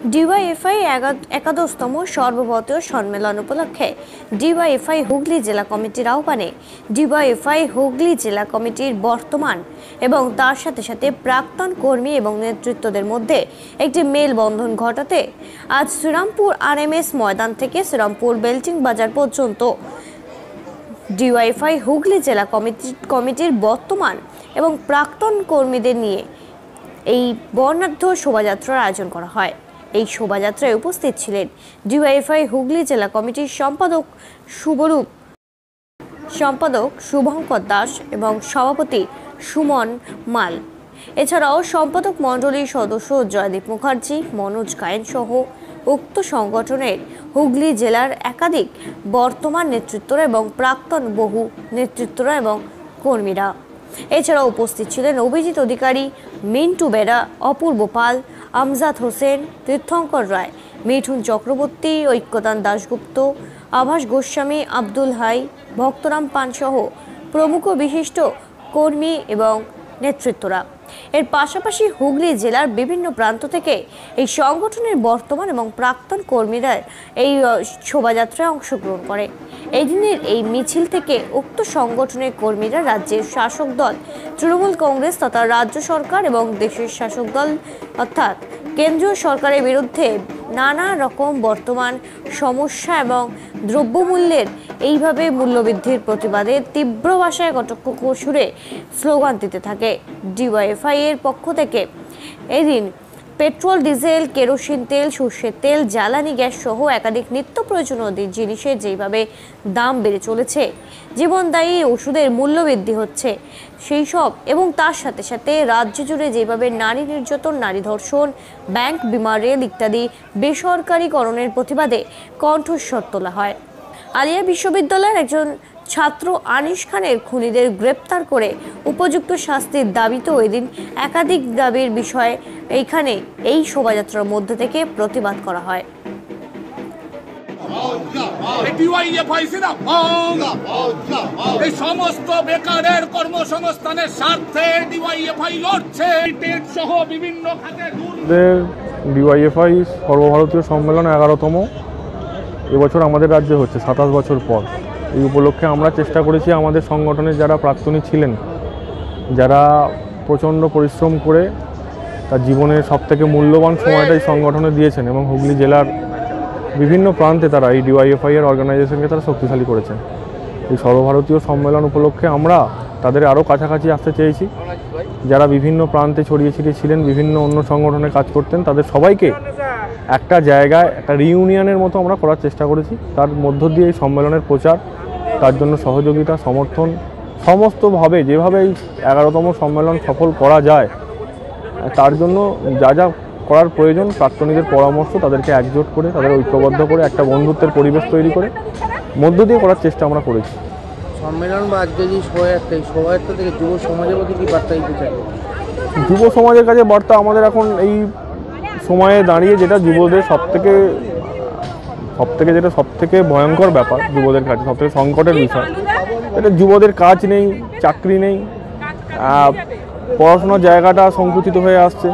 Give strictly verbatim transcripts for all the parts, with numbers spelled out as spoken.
DYFI একাদশতম সর্বভারতীয় সম্মেলন উপলক্ষে ডিওয়াইফাই হুগলি জেলা কমিটির আহ্বানে ডিওয়াইফাই হুগলি জেলা কমিটির বর্তমান এবং তার সাথে সাথে প্রাক্তন কর্মী এবং নেতৃত্বদের মধ্যে একটি মেলবন্ধন ঘটাতে আজ শ্রীরামপুর আরএমএস ময়দান থেকে শ্রীরামপুর বেল্টিং বাজার পর্যন্ত ডিওয়াইফাই হুগলি জেলা কমিটি কমিটির বর্তমান এবং প্রাক্তন কর্মীদের নিয়ে এই বর্ণাঢ্য শোভাযাত্রার আয়োজন করা হয়। এই শোভাযাত্রায় উপস্থিত ছিলেন ডিওয়াইফাই হুগলি জেলা কমিটির সম্পাদক শুভরূপ সম্পাদক শুভঙ্কর দাস এবং সভাপতি সুমন মাল। এছাড়াও সম্পাদক মণ্ডলীর সদস্য জয়দীপ মুখার্জি, মনোজ গায়েন সহ উক্ত সংগঠনের হুগলি জেলার একাধিক বর্তমান নেতৃত্বরা এবং প্রাক্তন বহু নেতৃত্বরা এবং কর্মীরা। এছাড়াও উপস্থিত ছিলেন অভিজিৎ অধিকারী, মিন্টু বেরা, অপূর্ব পাল, আমজাদ হোসেন, তীর্থঙ্কর রায়, মিঠুন চক্রবর্তী, ঐক্যদান দাশগুপ্ত, আভাস গোস্বামী, আব্দুল হাই, ভক্তরাম পান সহ প্রমুখ বিশিষ্ট কর্মী এবং নেতৃত্বরা। এর পাশাপাশি হুগলি জেলার বিভিন্ন প্রান্ত থেকে এই সংগঠনের বর্তমান এবং প্রাক্তন কর্মীরা এই শোভাযাত্রায় অংশগ্রহণ করে। এই দিনের এই মিছিল থেকে উক্ত সংগঠনের কর্মীরা রাজ্যের শাসক দল তৃণমূল কংগ্রেস তথা রাজ্য সরকার এবং দেশের শাসক দল অর্থাৎ কেন্দ্রীয় সরকারের বিরুদ্ধে নানা রকম বর্তমান সমস্যা এবং দ্রব্যমূল্যের এইভাবে মূল্যবৃদ্ধির প্রতিবাদে তীব্র ভাষায় কটাক্ষ সুরে স্লোগান দিতে থাকে। ডিওয়াইফাই এর পক্ষ থেকে এদিন পেট্রোল, ডিজেল, কেরোসিন তেল, সর্ষের তেল, জ্বালানি গ্যাস সহ একাধিক নিত্য প্রয়োজনীয় জিনিসের যেভাবে দাম বেড়ে চলেছে, জীবনদায়ী ওষুধের মূল্যবৃদ্ধি হচ্ছে সেই সব এবং তার সাথে সাথে রাজ্য জুড়ে যেভাবে নারী নির্যাতন, নারী ধর্ষণ, ব্যাংক, বিমা, রেল ইত্যাদি বেসরকারীকরণের প্রতিবাদে কণ্ঠস্বর তোলা হয়। আলিয়া বিশ্ববিদ্যালয়ের একজন ছাত্র আনিস খানের খুনিদের গ্রেপ্তার করে উপযুক্ত শাস্তির দাবিতেও এদিন একাধিক দাবির বিষয়ে এইখানে এই শোভাযাত্রার মধ্যে থেকে প্রতিবাদ করা হয়। এই সমস্ত বেকারের কর্মসংস্থানের স্বার্থে ডিওয়াইফাই লড়ছে সহ বিভিন্ন খাতের। ডিওয়াইফাই সর্বভারতীয় সম্মেলন এগারোতম এবছর আমাদের রাজ্যে হচ্ছে সাতাশ বছর পর। এই উপলক্ষে আমরা চেষ্টা করেছি আমাদের সংগঠনের যারা প্রাক্তনী ছিলেন, যারা প্রচণ্ড পরিশ্রম করে তার জীবনের সবথেকে মূল্যবান সময়টাই সংগঠনে দিয়েছেন এবং হুগলি জেলার বিভিন্ন প্রান্তে তারা এই ডিওয়াইএফআই এর অর্গানাইজেশনকে তারা শক্তিশালী করেছেন। এই সর্বভারতীয় সম্মেলন উপলক্ষে আমরা তাদের আরও কাছাকাছি আসতে চেয়েছি। যারা বিভিন্ন প্রান্তে ছড়িয়ে ছিটিয়ে ছিলেন, বিভিন্ন অন্য সংগঠনে কাজ করতেন, তাদের সবাইকে একটা জায়গায় একটা রিইউনিয়নের মতো আমরা করার চেষ্টা করেছি। তার মধ্য দিয়ে এই সম্মেলনের প্রচার, তার জন্য সহযোগিতা, সমর্থন সমস্তভাবে যেভাবে এই এগারোতম সম্মেলন সফল করা যায় তার জন্য যা যা করার প্রয়োজন, প্রাক্তনীদের পরামর্শ, তাদেরকে একজোট করে, তাদের ঐক্যবদ্ধ করে একটা বন্ধুত্বের পরিবেশ তৈরি করে মধ্য দিয়ে করার চেষ্টা আমরা করেছি। সম্মেলন বা আজকে যে শোভাযাত্রা, এই শোভাযাত্রা থেকে যুব সমাজের মধ্যে কী বার্তা দিতে চাই? যুব সমাজের কাছে বার্তা আমাদের এখন এই সময়ে দাঁড়িয়ে যেটা যুবদের সব থেকে সব থেকে যেটা সব থেকে ভয়ঙ্কর ব্যাপার যুবদের কাছে, সব থেকে সংকটের বিষয়, এটা যুবদের কাজ নেই, চাকরি নেই, পড়াশোনার জায়গাটা সংকুচিত হয়ে আসছে,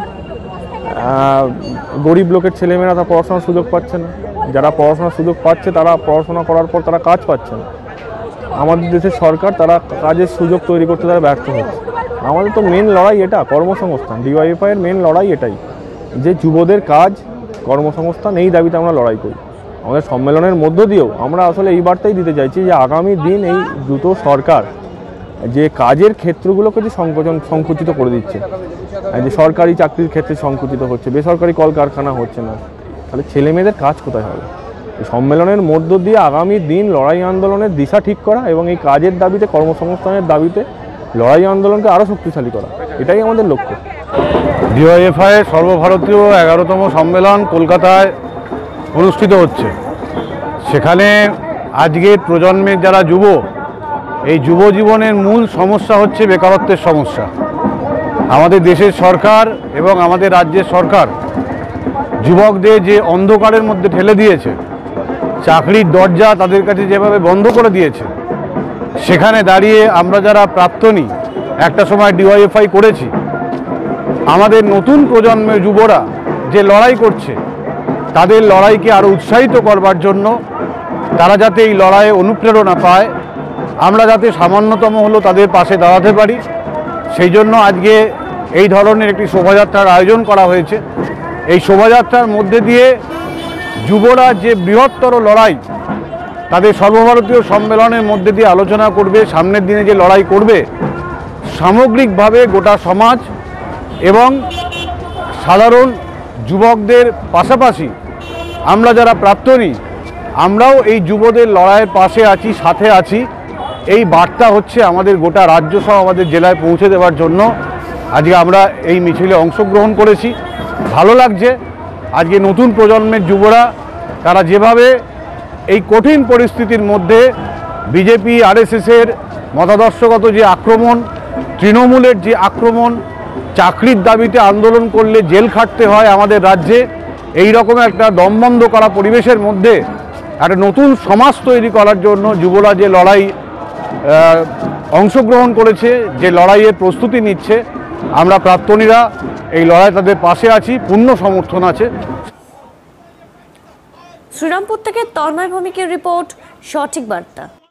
গরিব লোকের ছেলেমেয়েরা তারা পড়াশোনার সুযোগ পাচ্ছে না, যারা পড়াশোনার সুযোগ পাচ্ছে তারা পড়াশোনা করার পর তারা কাজ পাচ্ছে না। আমাদের দেশের সরকার তারা কাজের সুযোগ তৈরি করতে তারা ব্যর্থ হচ্ছে। আমাদের তো মেন লড়াই এটা, কর্মসংস্থান। ডিওয়াইফাই এর মেন লড়াই এটাই যে যুবদের কাজ, কর্মসংস্থান, এই দাবিতে আমরা লড়াই করি। আমাদের সম্মেলনের মধ্য দিয়েও আমরা আসলে এই বার্তাই দিতে চাইছি যে আগামী দিন এই দ্রুত সরকার যে কাজের ক্ষেত্রগুলোকে যে সংকোচন সংকুচিত করে দিচ্ছে, যে সরকারি চাকরির ক্ষেত্রে সংকুচিত হচ্ছে, বেসরকারি কলকারখানা হচ্ছে না, তাহলে ছেলে মেয়েদের কাজ কোথায় হবে? এই সম্মেলনের মধ্য দিয়ে আগামী দিন লড়াই আন্দোলনের দিশা ঠিক করা এবং এই কাজের দাবিতে, কর্মসংস্থানের দাবিতে লড়াই আন্দোলনকে আরও শক্তিশালী করা, এটাই আমাদের লক্ষ্য। ডিওয়াইএফআই সর্বভারতীয় এগারোতম সম্মেলন কলকাতায় অনুষ্ঠিত হচ্ছে। সেখানে আজকের প্রজন্মের যারা যুব, এই যুব জীবনের মূল সমস্যা হচ্ছে বেকারত্বের সমস্যা। আমাদের দেশের সরকার এবং আমাদের রাজ্যের সরকার যুবকদের যে অন্ধকারের মধ্যে ঠেলে দিয়েছে, চাকরির দরজা তাদের কাছে যেভাবে বন্ধ করে দিয়েছে, সেখানে দাঁড়িয়ে আমরা যারা প্রাক্তনী একটা সময় ডিওয়াইএফআই করেছি, আমাদের নতুন প্রজন্মের যুবরা যে লড়াই করছে তাদের লড়াইকে আরও উৎসাহিত করবার জন্য, তারা যাতে এই লড়াইয়ে অনুপ্রেরণা পায়, আমরা যাতে সামান্যতম হলেও তাদের পাশে দাঁড়াতে পারি, সেই জন্য আজকে এই ধরনের একটি শোভাযাত্রার আয়োজন করা হয়েছে। এই শোভাযাত্রার মধ্যে দিয়ে যুবরা যে বৃহত্তর লড়াই তাদের সর্বভারতীয় সম্মেলনের মধ্যে দিয়ে আলোচনা করবে, সামনের দিনে যে লড়াই করবে, সামগ্রিকভাবে গোটা সমাজ এবং সাধারণ যুবকদের পাশাপাশি আমরা যারা প্রাক্তনী, আমরাও এই যুবদের লড়াইয়ের পাশে আছি, সাথে আছি, এই বার্তা হচ্ছে আমাদের গোটা রাজ্য সহ আমাদের জেলায় পৌঁছে দেওয়ার জন্য আজকে আমরা এই মিছিলে অংশগ্রহণ করেছি। ভালো লাগছে আজকে নতুন প্রজন্মের যুবরা তারা যেভাবে এই কঠিন পরিস্থিতির মধ্যে বিজেপি আরএসএসের মতাদর্শগত যে আক্রমণ, তৃণমূলের যে আক্রমণ, চাকরির দাবিতে আন্দোলন করলে জেল খাটতে হয় আমাদের রাজ্যে, এই রকম একটা দমবন্ধ করা পরিবেশের মধ্যে একটা নতুন সমাজ তৈরি করার জন্য যুবরা যে লড়াই অংশগ্রহণ করেছে, যে লড়াইয়ের প্রস্তুতি নিচ্ছে, আমরা প্রাক্তনীরা এই লড়াই তাদের পাশে আছি, পূর্ণ সমর্থন আছে। শ্রীরামপুর থেকে তন্ময় ভৌমিকের রিপোর্ট, সঠিক বার্তা।